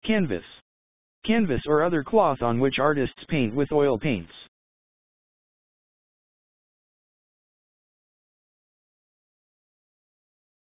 Canvas. Canvas or other cloth on which artists paint with oil paints.